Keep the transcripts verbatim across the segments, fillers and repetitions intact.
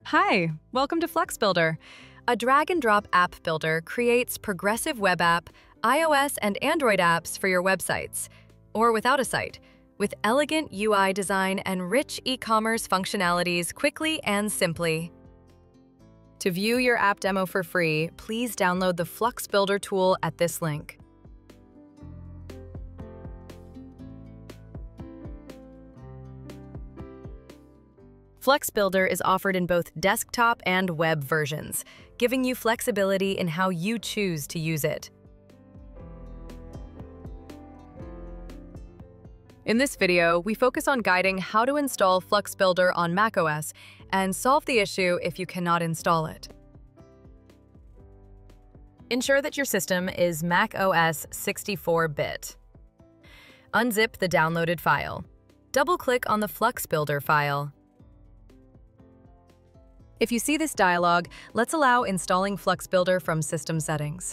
Hi, welcome to FluxBuilder. A drag-and-drop app builder creates progressive web app, iOS and Android apps for your websites, or without a site, with elegant U I design and rich e-commerce functionalities quickly and simply. To view your app demo for free, please download the FluxBuilder tool at this link. FluxBuilder is offered in both desktop and web versions, giving you flexibility in how you choose to use it. In this video, we focus on guiding how to install FluxBuilder on macOS and solve the issue if you cannot install it. Ensure that your system is macOS sixty-four bit. Unzip the downloaded file. Double-click on the FluxBuilder file. If you see this dialog, let's allow installing FluxBuilder from System Settings.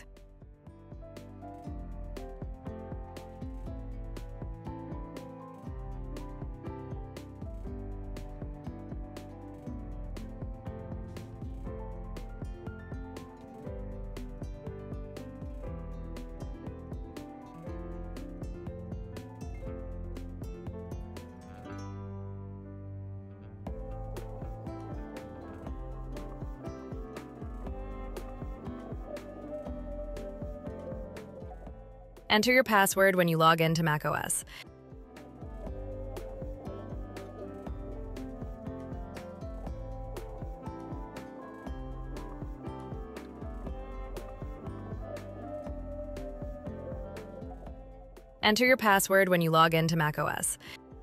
Enter your password when you log into macOS. Enter your password when you log into macOS.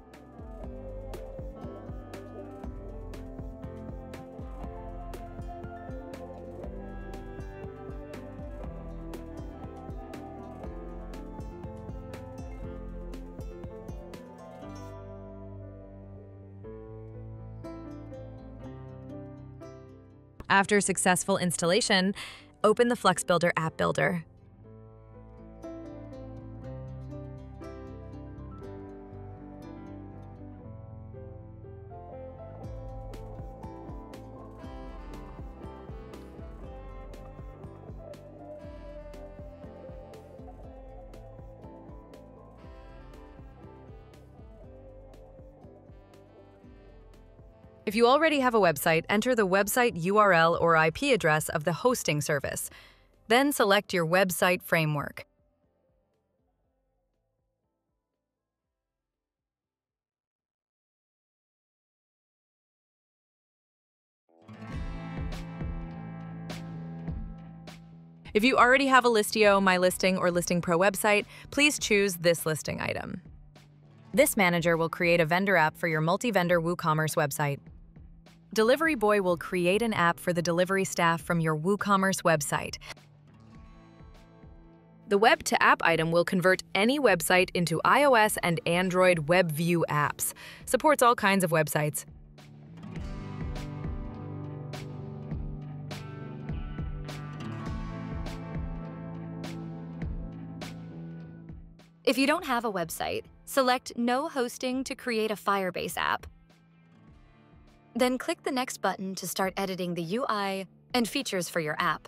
After successful installation, open the FluxBuilder App Builder. If you already have a website, enter the website U R L or I P address of the hosting service. Then select your website framework. If you already have a Listio, My Listing, or Listing Pro website, please choose this listing item. This manager will create a vendor app for your multi-vendor WooCommerce website. Delivery Boy will create an app for the delivery staff from your WooCommerce website. The Web to App item will convert any website into iOS and Android Web View apps. Supports all kinds of websites. If you don't have a website, select No Hosting to create a Firebase app. Then click the next button to start editing the U I and features for your app.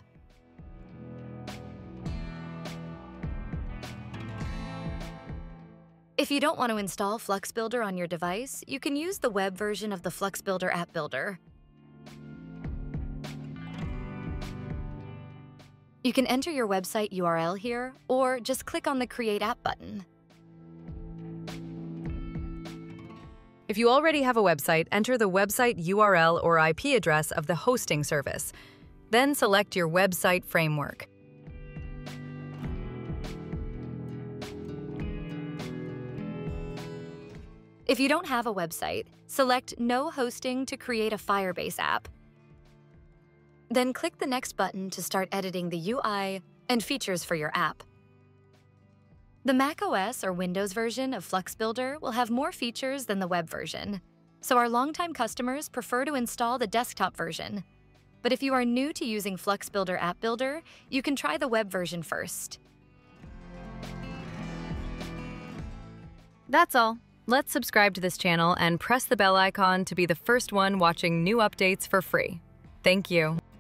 If you don't want to install FluxBuilder on your device, you can use the web version of the FluxBuilder App Builder. You can enter your website U R L here, or just click on the Create App button. If you already have a website, enter the website U R L or I P address of the hosting service. Then select your website framework. If you don't have a website, select No Hosting to create a Firebase app. Then click the next button to start editing the U I and features for your app. The macOS or Windows version of FluxBuilder will have more features than the web version, so our longtime customers prefer to install the desktop version. But if you are new to using FluxBuilder App Builder, you can try the web version first. That's all. Let's subscribe to this channel and press the bell icon to be the first one watching new updates for free. Thank you.